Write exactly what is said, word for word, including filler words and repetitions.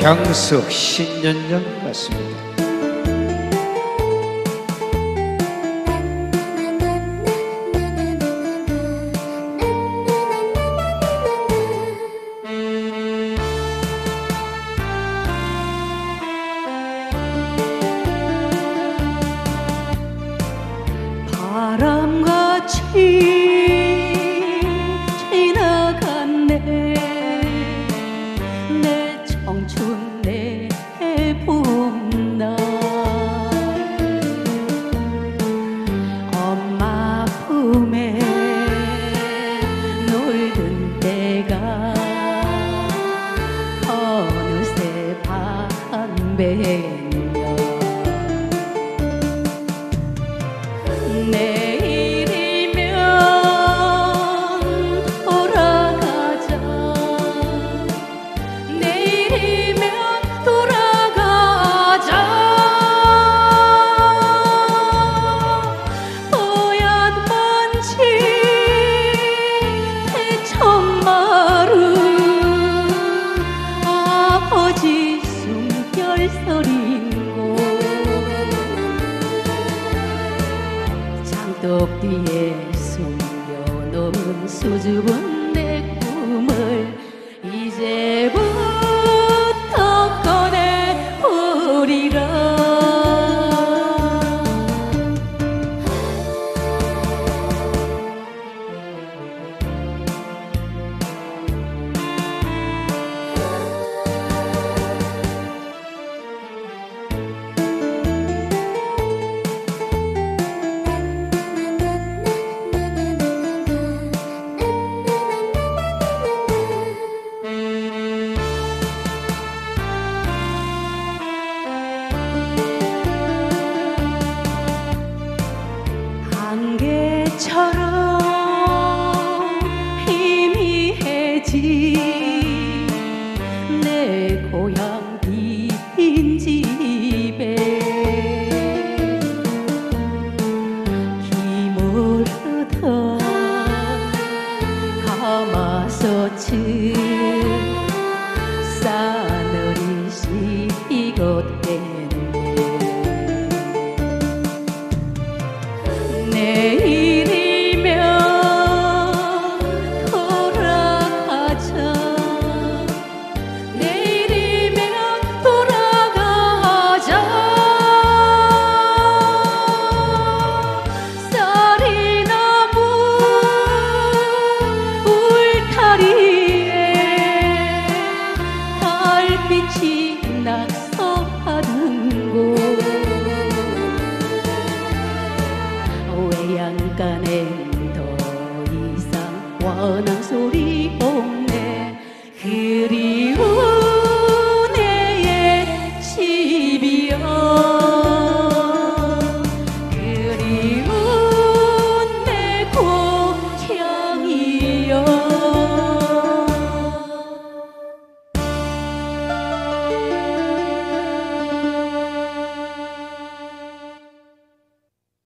향석 신년장 같습니다. 바람같이 지나갔네 내 청춘 내 봄날 엄마 품에 놀던 때가 어느새 반배년 내일이면 돌아가자 내일이면 돌아가자 뽀얀 먼지 대청마루 아버지 숨결서린 곳 장독 뒤에 숨겨놓은 수줍은 내 꿈을 이제부터 꺼내보리라. 안개처럼 희미해진 내 고향 빈집에 기물 흐던 가마솥을 싸늘히 식었댔네 내